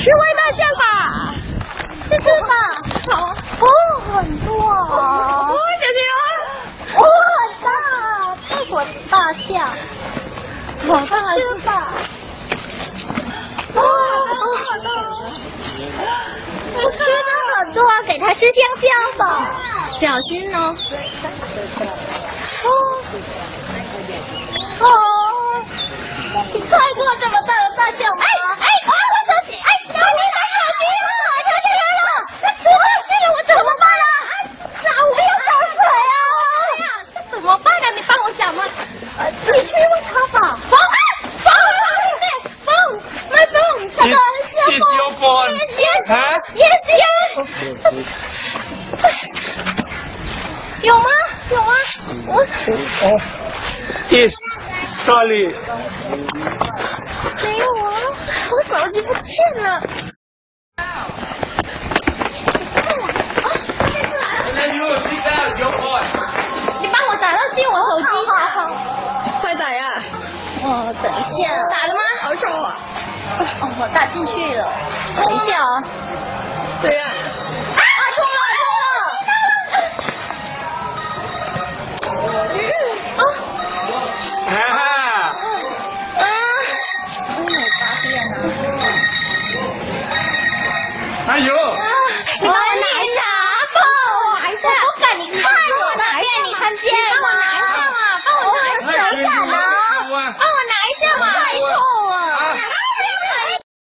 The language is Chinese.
10位大象吧，是这吧？好，哦，很多啊！哦，小心哦！哦，很大，泰国大象，好大是吧？哦，好大！我吃的很多，给它吃香香的，小心哦。哦，你看过这么大的大象吗？我手机，你拿手机了，它起来了，那吃坏事了，我怎么办啊？我要倒水啊！哎呀，这怎么办啊？你帮我想吗？你去问他吧。My phone， 这个是 your phone。 Yes。有吗？我 Yes， sorry。 没有啊，我手机不见了。你帮我打到进我手机。好，快打呀！等一下。打了吗？好手啊！我打进去了。等一下啊。对呀。冲了！ 哎呦！ 你帮我拿一下。